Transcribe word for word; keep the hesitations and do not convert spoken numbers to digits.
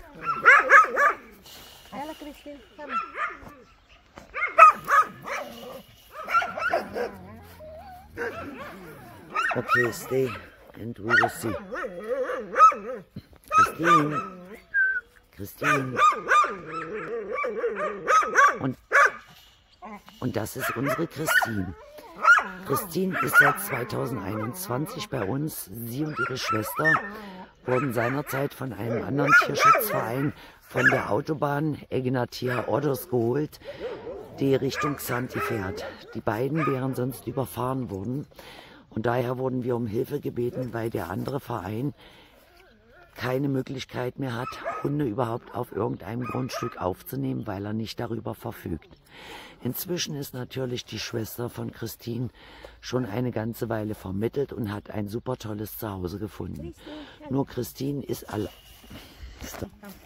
Hallo Christine, komm. Okay, stay and we will see. Christine. Christine. Und, und das ist unsere Christine. Christine ist seit zweitausendeinundzwanzig bei uns. Sie und ihre Schwester wurden seinerzeit von einem anderen Tierschutzverein von der Autobahn Egnatia Ordos geholt, die Richtung Xanthi fährt. Die beiden wären sonst überfahren worden. Und daher wurden wir um Hilfe gebeten, weil der andere Verein keine Möglichkeit mehr hat, Hunde überhaupt auf irgendeinem Grundstück aufzunehmen, weil er nicht darüber verfügt. Inzwischen ist natürlich die Schwester von Christine schon eine ganze Weile vermittelt und hat ein super tolles Zuhause gefunden. Nur Christine ist alle... Stop.